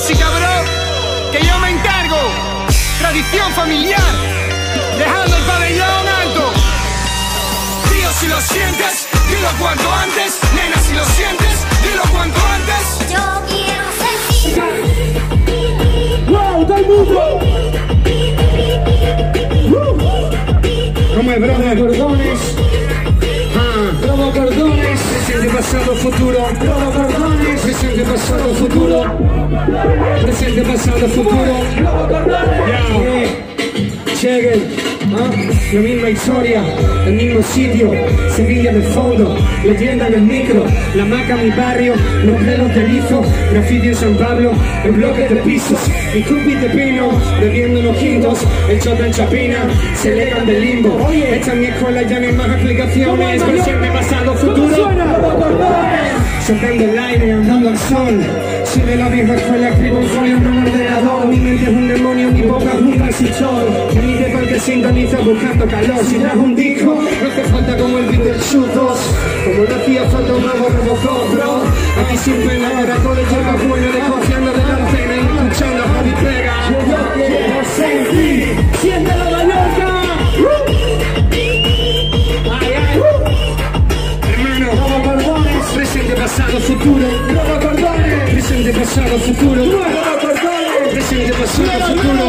música, bro, que yo me encargo. Tradición familiar, dejando el pabellón alto. Tío, si lo sientes, dilo cuanto antes. Nena, si lo sientes, dilo cuanto antes. Yo quiero sentir. ¡Wow! ¡Todo el mundo! ¿Cómo es, brother? Cordones. Robo cordones. Presente, pasado, futuro. Robo cordones. Presente, pasado, futuro. Presente, pasado, futuro. Robo cordones. Check it. La misma historia, el mismo sitio, Sevilla de fondo, leyenda en el micro, la maca mi barrio, los pelos de rizo, graffiti en San Pablo, el bloque de pisos, mi cupi de pino, bebiendo unos quintos, el chota en Chapina, se elegan del limbo. Esta es mi escuela, ya no hay más explicaciones, presente, pasado, futuro. Soltando el aire, andando al sol. Soy de la vieja escuela, escribo un folio en un ordenador. Mi mente es un demonio, mi boca es un transistor. Mi dedo que sintoniza buscando calor. Si trajo un disco, no hace falta como el beat del Shoot 2. Como no hacía falta un nuevo Robocop, bro. Aquí siempre en la hora, todo el yerba buena, desconfiando de la cena y escuchando a Javi Pega. Yo quiero sentir, siéntelo, Mallorca. Presente, pasado, futuro. Robo cordones. Presente, pasado, futuro. Robo cordones. Presente, pasado, futuro.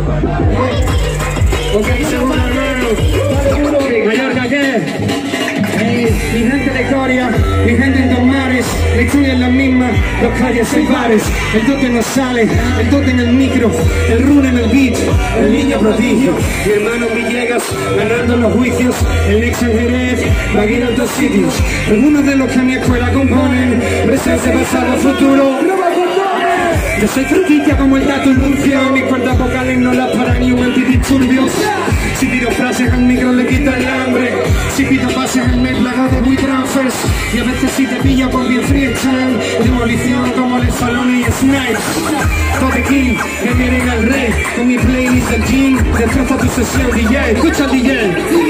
Ok, segundo hermano. Mallorca, ¿qué? Mi gente de Coria, mi gente en Dos Mares, la historia es la misma, dos calles y bares, el dote no sale, el dote en el micro, el run en el beat, el niño prodigio, mi hermano Villegas, ganando los juicios, el Nex en Jerez, Baguino en dos sitios, algunos de los que a mi escuela componen, presente, pasado, futuro. Yo soy franquicia como el dato Nuncio, mis cuerdas vocales no las para ni un antidisturbios. Si tiro frases al micro le quita el hambre. Si pido pases en el plaga de WeTransfers. Y a veces si te pillo con bien freestyle, demolición como el salón y snipes. Tote King, que vienen al rey, con mi playlist del gym, destroza tu sesión DJ, escucha el DJ.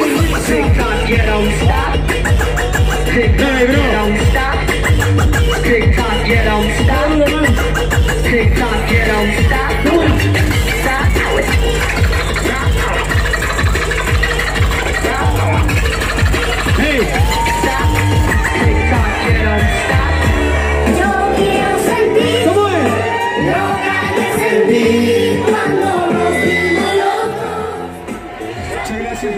Dale, bro. TikTok, you don't stop. TikTok, you don't stop. Stop. Hey. Stop. TikTok, you don't stop. Yo quiero sentir. ¿Cómo es? Loca de sentir cuando nos vimos locos. Muchas gracias,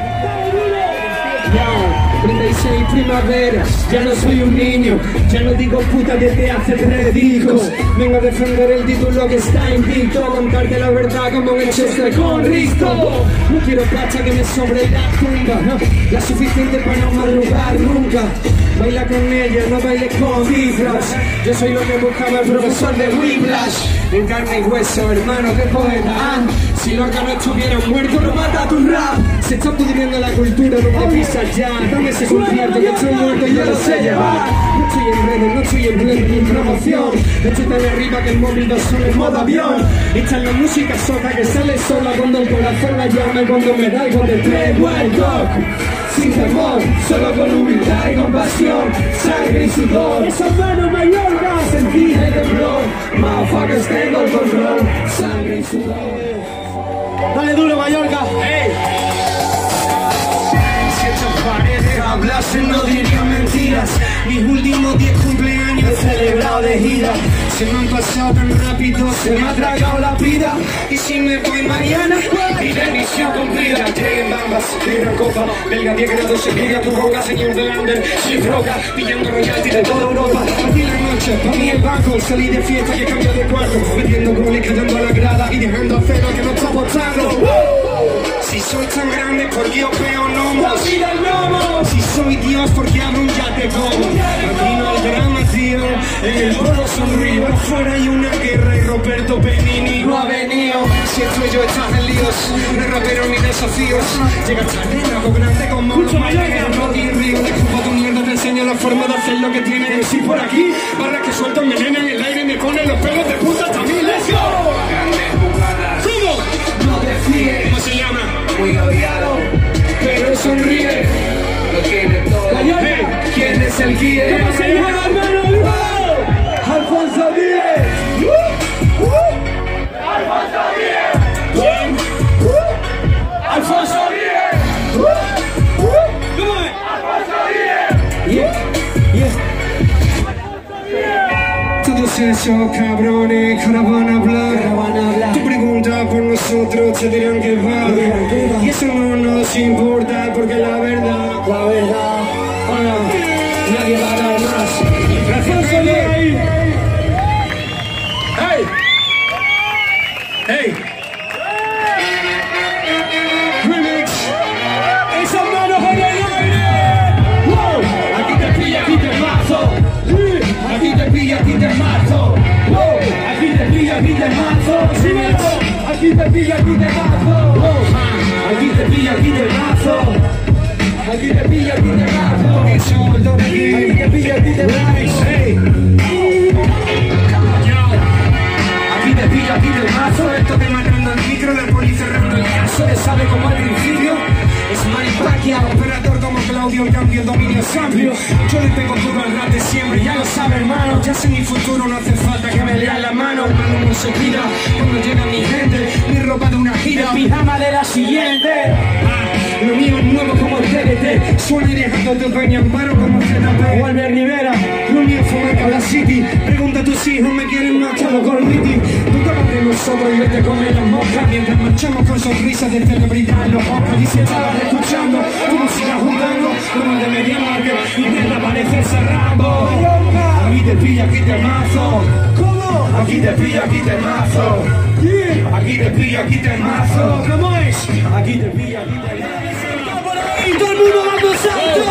Yo, 36 primaveras, ya no soy un niño, ya no digo puta desde hace 3 discos. Vengo a defender el título que está invicto, a contarte la verdad como en el Chester con Risto. No quiero pacha que me sobre la tumba, no, la suficiente para no madrugar nunca. Baila con ella, no baile con disfraz. Yo soy lo que buscaba el profesor de Whiplash. En carne y hueso, hermano de poeta. Si los que no estuvieran muertos, no mata tu rap. Se está pudriendo la cultura donde pisas ya. Dame ese concierto que estoy muerto y yo lo sé llevar. No estoy en redes, no estoy en blend ni promoción. Estoy tan arriba que el móvil no solo en modo avión. Esta es la música soca que sale sola cuando el corazón la llama y cuando me da algo de tres. Wild Dog. Sin temor, solo con humildad y compasión, sangre y sudor. Esa mano Mallorca, sentir el temblor. Motherfuckers, tengo el control, sangre y sudor. Dale duro, Mallorca. Hey. Si estas paredes hablasen no diría mentiras. Mis últimos 10 cumpleaños he celebrado de gira. Se me han pasado tan rápido, se me ha tragado la vida. Y si me voy mañana, iré misión cumplida. Lleguen bambas, libra copa, belga 10 grados, se pide a tu boca, señor de Lander. Sin droga, pillando royalty de toda Europa. Aquí la noche, pa' mí el banco, salí de fiesta y he cambiado de cuarto. Metiendo goles, cayendo a la grada y dejando a cero que no está apostando. Si soy tan grande, ¿por qué os veo gnomos? Si soy Dios, ¿por qué abro un yate como? Aquí no hay drama, tío, en el pueblo sonrío. Afuera hay una guerra y Roberto Benigni no ha venido. Si estoy yo, estás en líos, no es rapero ni desafíos. Llega esta nena, algo grande como un marinero. No te río, le escupo tu mierda, te enseño la forma de hacer lo que tiene en sí por aquí. Barras que suelto, me nena en el aire, me ponen los pelos de punta también. ¡Let's go! ¿Cómo? No te fíes. ¿Cómo se llama? Muy odiado, pero sonríe. Lo tiene todo. Hey, ¿quién es el guía? ¿Cómo se llama, hermano? Alfonso Díez. todos esos cabrones que ahora van a hablar. Tú preguntas por nosotros, te dirán que va. Y eso no nos importa porque la verdad, nadie va a dar más. Gracias, ahí. Hey. Hey. Remix. Esas manos en el aire. Wow. Aquí te pilla, aquí te mazo. Aquí te pilla, aquí te mazo. Wow. Aquí te pilla, aquí te mazo. Aquí te pilla, aquí te mazo. Wow. Aquí te pilla, aquí te mazo. Aquí te pilla, aquí te mazo. Aquí te pilla, aquí te mazo. Hey. Aquí te pillo, aquí te mazo. Esto te matando el micro del poli cerrando el caso. Le sabe como al principio. Es manipaquia, operador como Claudio. En cambio el dominio es amplio. Yo le pego todo al rap de siempre. Ya lo sabe, hermano. Ya sé mi futuro, no hace falta que me lean la mano. Hermano, no se pida cuando llega mi gente. Mi ropa de una gira, el pijama de la siguiente. Lo mío es nuevo como el TDT. Suena y dejándote dueño en paro como ZP. Vuelve Rivera. Lo mío fue Cabla City. Pregunta a tus hijos, me quieren machado con Riti. Tú tomas de nosotros y vete a comer las moscas. Mientras marchamos con sonrisas de celebridad. Los Oscars y si estabas escuchando tu música jugando como de media marca. Y mierda parece ese Rambo. Aquí te pilla, aquí te mazo. ¿Cómo? Aquí te pilla, aquí te mazo. Aquí te pilla, aquí te mazo. ¿Cómo es? Aquí te pilla, aquí te mazo. Y todo el mundo dando salto.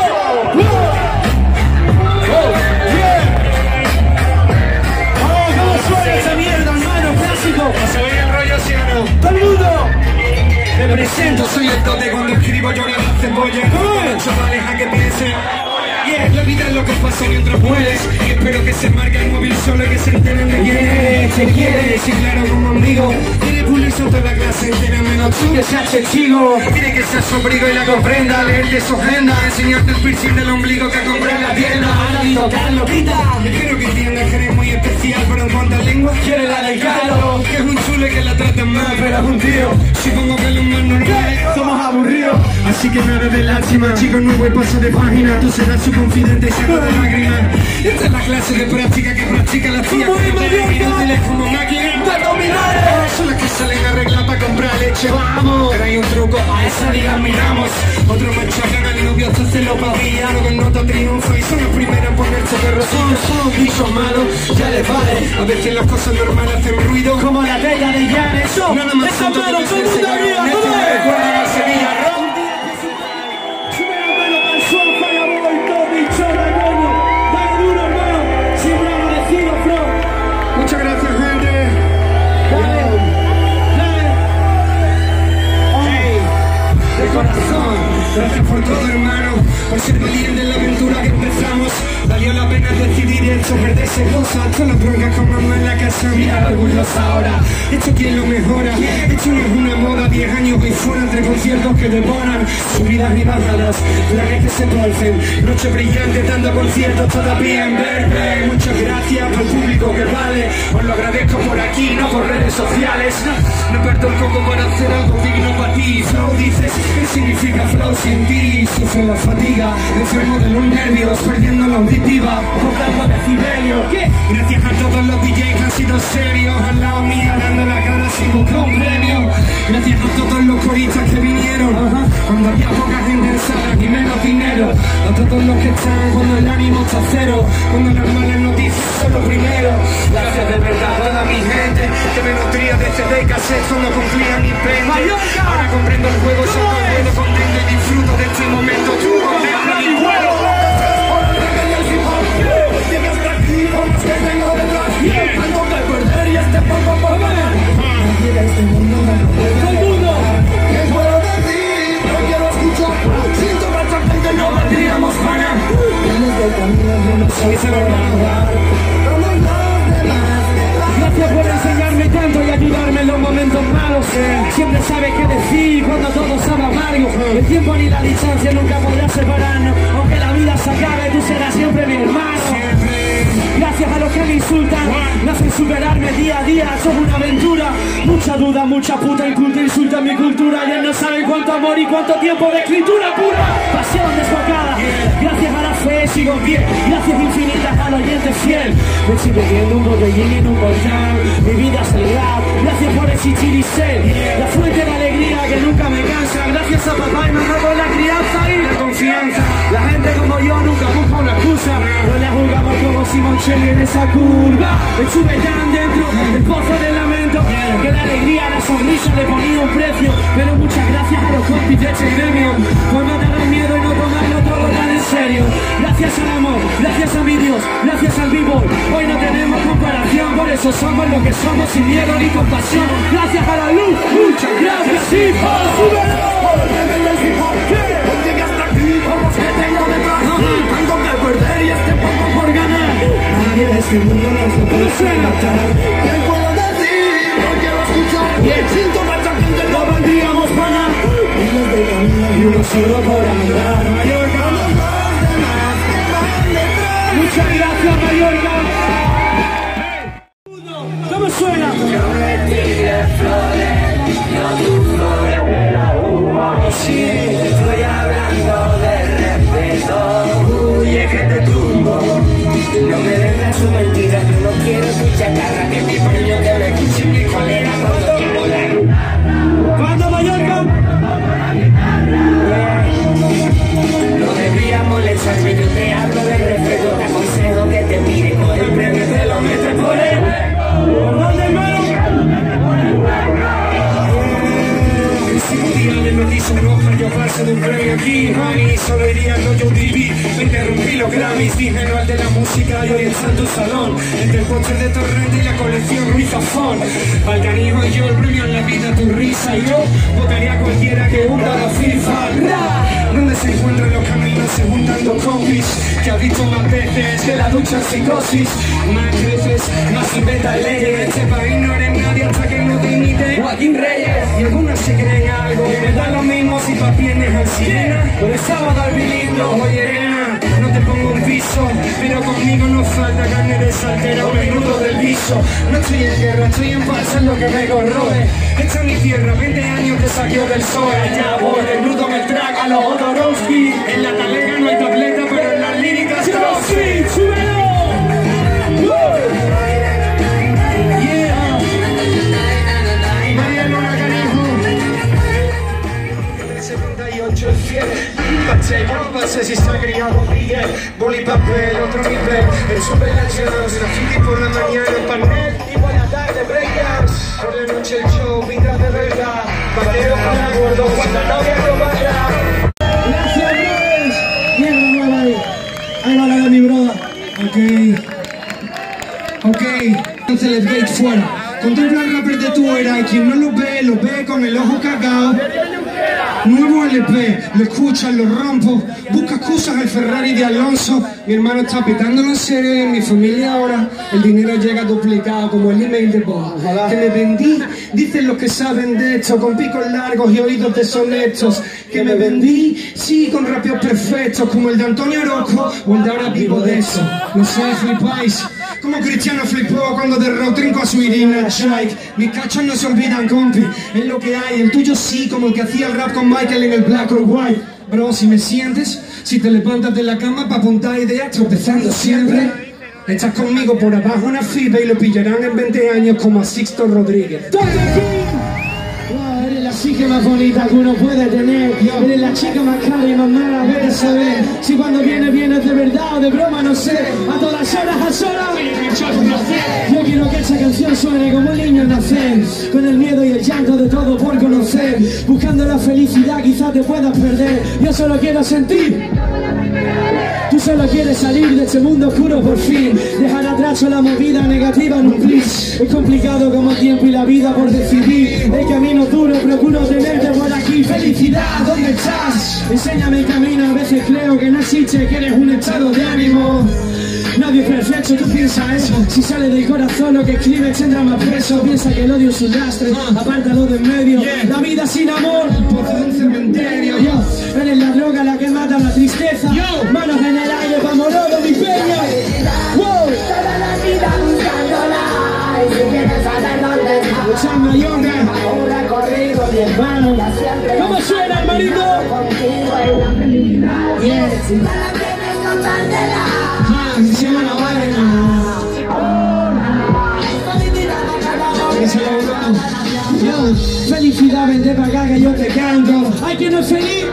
¿Cómo suena esa mierda, hermano? Clásico. ¿Se oye el rollo, sí o no? ¡Todo el mundo! Me presento, soy el tote cuando escribo yo la cebolla. Chavales a que piensen. La vida es lo que pasa mientras mueres. Y espero que se marque el móvil solo y que se enteren de quién eres. Se quiere, sí, claro, como amigo. Quiere pulirse toda la clase entera menos tú. Que seas chico. Quiere que seas sobrigo y la comprenda. Leerte su agenda. Enseñarte el piercing del ombligo que compré en la tienda. Analizo, Carlos, quita. Espero que entiendas que eres muy especial. Pero en cuanto a lengua, quiere la del Carlos. Que es un chule que la tratan mal, pero es un tío. Supongo que los más normales somos aburridos. Así que nada de lástima, chicos, nuevo y paso de página. Tú serás su confidente y saco de lágrimas. Esta es la clase de práctica que practica la tía. Inútiles como máquinas de dominar. Son las que salen a arreglar para comprar leche. Vamos, pero hay un truco, a esa liga miramos. Otro machacan al novio hasta se lo pavía. Luego en nota triunfa y son los primeros en ponerse de rosón. Son bichos malos, ya les vale. A veces las cosas normales hacen ruido como la tela de Llanes. Nada más santo que les enseñaron. Esto me recuerda a Sevilla. Muchas gracias, gente. Hey, de corazón, gracias por todo, hermano. Por ser valiente en la aventura que empezamos. Valió la pena decidir eso, perderse cosas. Todas las broncas con mamá en la casa. Mira, orgullosa ahora. Esto quién lo mejora. Esto no es una moda. 10 años y fuera entre conciertos que devoran. Subidas y bajadas, planes que se torcen. Noche brillante, dando conciertos todavía en verde. Muchas gracias al público que vale. Os lo agradezco por aquí, no por redes sociales. No perdo el coco para hacer algo digno para ti. Flow dices, ¿qué significa flow sin ti? Sufro la fatiga, enfermo de los nervios, perdiendo la auditiva. Cobrando decibelio. ¿Qué? Gracias a todos los DJs que han sido serios. Al lado mía dando la cara sin buscar un premio. Gracias a todos los coristas que vinieron cuando había poca gente en sala y menos dinero. A todos los que están cuando el ánimo está cero. Cuando las malas noticias son lo primero. Gracias de verdad a toda mi gente que me nutría de CD y cassette cuando cumplía mi pende. Ahora comprendo el juego, saco el vuelo contento y disfruto de este momento. Tú contempla mi vuelo. Que tengo detrás, algo que perder y este poco por ver. Este mundo me lo puede. ¡Todo el mundo! ¿Qué puedo decir? No quiero escuchar. Sin tocar gente no valdríamos pana. Tienes del camino, yo no soy cerrada. Como los demás. Gracias por enseñarme tanto y ayudarme en los momentos malos. Siempre sabes qué decir cuando todo sabe amargo. El tiempo ni la distancia nunca podrá separarnos. Aunque la vida se acabe, tú serás siempre mi hermano. Gracias a los que me insultan, me hacen superarme día a día, esto es una aventura. Mucha duda, mucha puta inculta insulta mi cultura. Ya no saben cuánto amor y cuánto tiempo de escritura pura. Pasión desbocada, gracias a la fe sigo en pie. Gracias infinitas al oyente serte fiel. Me estoy bebiendo un botellín en un volcán. Mi vida es el rap, gracias por existir y ser la fuente de alegría que nunca me cansa. Gracias a papá y mamá por la crianza y la confianza. La gente como yo nunca busca una excusa. No la jugamos como Simoncelli en esa curva. Me sube tan dentro del pozo del lamento que la alegría, la sonrisa le ponía un precio. Pero muchas gracias a los compis de este gremio por no tener miedo y no tomarlo todo tan en serio. Gracias al amor, gracias a mi Dios, gracias al vivo. Hoy no tenemos comparación, por eso somos lo que somos sin miedo ni compasión. Gracias a la luz, muchas gracias y por súbelo. ¿Por qué? Porque hasta aquí como que tengo detrás tanto que perder y este poco por ganar. Nadie de este mundo nos lo puede matar. ¿Qué puedo decir? No quiero escuchar. Y el cinto machaquín que no vendríamos para miles de caminos y uno solo por andar. Mallorca, los demás que van detrás. Muchas gracias, Mallorca. ¿Cómo suena? Yo me tiré flores, no tus flores de la uva. Sí, estoy hablando de respeto. Uy, es que te tumbo. No me vengas su mentira, yo no quiero tu chacarra. Que mi puño que me escuche mi colera cuando quiero la guitarra. ¿Cuándo, Mallorca? No debería molestarme, yo te hablo de respeto. Te aconsejo que te mire con el premio y te lo metes por él. ¿Por dónde, hermano? Si un día me notizo un ojo, yo paso de un premio aquí, honey, solo iría no yo viví. Me interrumpí los Grammys, dije no al de la música y hoy en Santo Salón. Entre el póster de Torrente y la colección Ruiz Zafón. Al canijo y yo el premio en la vida, tu risa. Y yo votaría a cualquiera que hunda la FIFA. Donde se encuentran los caminos, se juntan dos compis que has visto más veces que la ducha en psicosis. Más creces, más inventa leyes. Este país no eres nadie hasta que no te imite Joaquín Reyes. Y algunos se creen algo, me da lo mismo si pa' tienes al Siena. Por el sábado al bilingro, oye nena, no te pongo un piso, pero conmigo no falta carne de saltera o menudo del viso. No estoy en guerra, estoy en paz, es lo que me corroe. Esta es mi tierra, 20 años que saqueo del sol. Allá voy, desnudo me traga a los Odorowski. En la talega no hay tableta, pero en las líricas Trotsky. ¡Súbelo! No sé si está criado Miguel, boli papel, otro nivel. El supernacional, una friki por la mañana en panel y por la tarde breakdance. Por la noche el show, vida de verdad. Bateo para gordo cuando no viajo para. Gracias, brothers. Mierda nueva ahí. Ahí va la de mi broda. Ok. Entonces les gate fuera. Contempla el rapper de tu era y quien no lo ve con el ojo cagado. Nuevo LP, lo escuchan, lo rompo. Busca excusas el Ferrari de Alonso. Mi hermano está petándolo en serio y en mi familia ahora el dinero llega duplicado como el email de Bob. Que me vendí, dicen los que saben de esto, con picos largos y oídos deshonestos. Que me vendí, sí, con rapeos perfectos como el de Antonio Orozco o el de ahora vivo de eso. No sé, flipáis. Como Cristiano flipó cuando derrotó a su Irina Shayk. Mis cachos no se olvidan, compi, es lo que hay. El tuyo sí, como el que hacía el rap con Michael en el Black or White. Bro, si me sientes, si te levantas de la cama pa' apuntar ideas tropezando siempre. Estás conmigo por abajo una FIBA y lo pillarán en 20 años como a Sixto Rodríguez. Eres la chica más bonita que uno puede tener. Eres la chica más cara y más mala de saber. Si cuando vienes de verdad o de broma, no sé. A todas horas, a solas. Yo quiero que esta canción suene como un niño nacer, con el miedo y el llanto de todo por conocer. Buscando la felicidad quizás te puedas perder. Yo solo quiero sentir. Tú solo quieres salir de este mundo oscuro por fin. Dejar atrás la movida negativa en un plis. Es complicado como el tiempo y la vida por decidir. El camino duro, procuro tenerte por aquí. Felicidad, ¿dónde estás? Enséñame el camino, a veces creo que no existe, que eres un estado de ánimo. Nadie es perfecto, tú piensas eso. Si sale del corazón lo que escribes tendrá más peso. Piensa que el odio es un lastre, apártalo de en medio. La vida sin amor, por un cementerio. Eres la droga la que mata la tristeza. Manos en el aire pa' Morolo, mi peña. Wow. Toda la vida buscándola. Y si quieres saber dónde está, Chama Yoga. un recorrido de hermano. ¿Cómo suena, hermanito? Contigo en la felicidad. Si me la tienes contártela. Si no, no vale nada. Felicidad, vente para acá que yo te canto. Hay que no es feliz.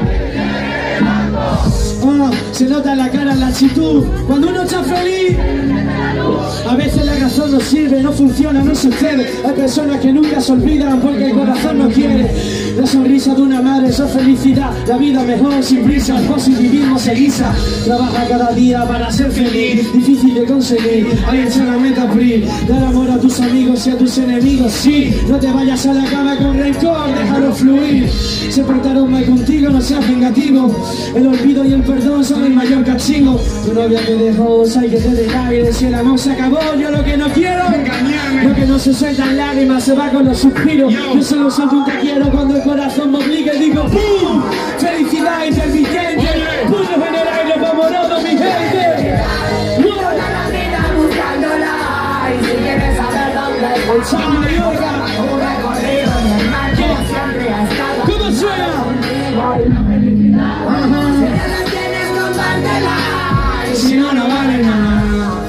Oh, se nota en la cara la actitud cuando uno está feliz. A veces la razón no sirve, no funciona, no sucede. Hay personas que nunca se olvidan porque el corazón no quiere. La sonrisa de una madre, eso es felicidad. La vida mejor, sin prisa, el positivismo se guisa. Trabaja cada día para ser feliz, difícil de conseguir. Alguien se la meta abrir. Dar amor a tus amigos y a tus enemigos, sí. No te vayas a la cama con rencor, déjalo fluir. Se portaron mal contigo, no seas vengativo. El olvido y el perdón son el mayor castigo. Tu novia te dejó, hay que te dé aire. Si el amor se acabó, yo lo que no quiero, lo que no se sueltan lágrimas, se va con los suspiros. Yo solo suelto un te quiero cuando el corazón me obliga y digo ¡pum! Felicidad intermitente, puños en el aire, vamos mi gente. Toda la vida buscándola, y si quieres saber dónde está, Chama Yoga, un recorrido en el mar que siempre ha estado ¿cómo suena? contigo. Si no la tienes, compártela. Si no, no vale nada.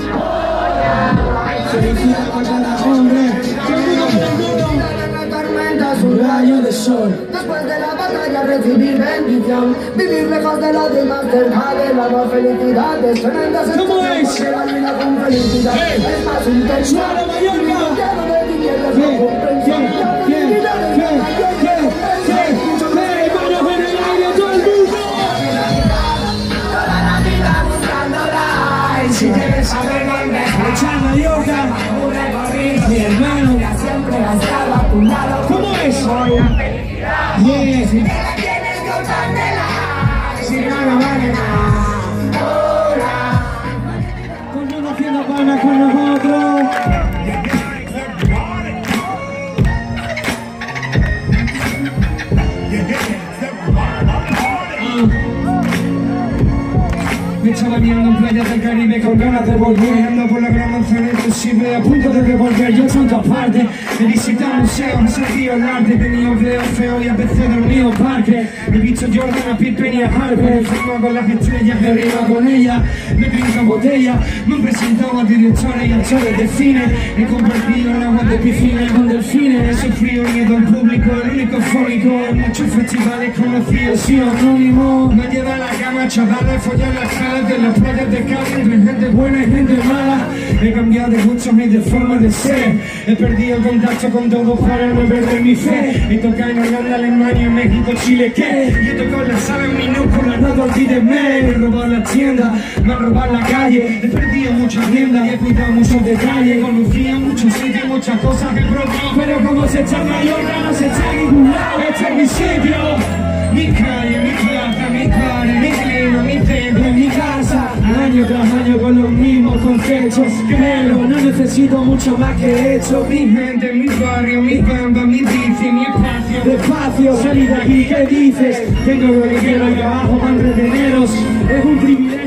Felicidad para cada hombre. Todo el mundo, todo el mundo. En la tormenta es un Un rayo de sol. Después de la batalla recibir bendición, vivir lejos de los demás, cerca del amor, felicidad, excelentes ¿Cómo es? la vida con felicidad, es más intensa. Suena Mallorca. Manos en el aire, todo el mundo. Toda la vida buscándola, y si quieres saber dónde está, Chama Mallorca, un recorrido mi hermano. que siempre ha estado a tu lado. ¿Cómo es? Yeah. Si no la tienes, compártela. Si no, no vale nada. Todo el mundo haciendo palmas con nosotros. Me estaba mirando en playas del Caribe con ganas de volver. Ando por la gran manzana imposible, a punto de revolver. Yo en todas partes, he visitado museos, he sentido el arte. He tenido veo feo y a veces he dormido en parque. He visto Jordan, a Pippen y a Harper. He firmado con las estrellas, he rimado con ellas. Me he pintado botellas, me he presentado a directores y actores de cine. He compartido el agua de piscina con delfines. He sufrido miedo en público, el único fónico. En muchos festivales conocidos, sí anónimo. Me lleva a la cama, chavales, follar las caras de las playas de Cádiz, entre gente buena y gente mala. He cambiado de gustos y de forma de ser. He perdido el contacto con todos para no perder mi fe. He tocado en Holanda, Alemania, México, Chile, ¿qué? Y he tocado en la sala en minúscula, no te olvides, he robado las tiendas, me han robado la calle. He perdido muchas riendas y he cuidado muchos detalles. Conocí a muchos sitios, muchas cosas que he probado. Pero como se está en Mallorca, no se está en ningún lado. Este es mi sitio, mi calle, mi plata, mi padre, mi clima, mi templo, mi casa. Año tras año con los mismos conceptos. Créelo, no necesito mucho más que esto. Mi gente, mi barrio, mi bamba, mi bici, mi espacio. Despacio, salí de aquí, ¿qué dices? Tengo lo que quiero y abajo van reteneros. Es un privilegio.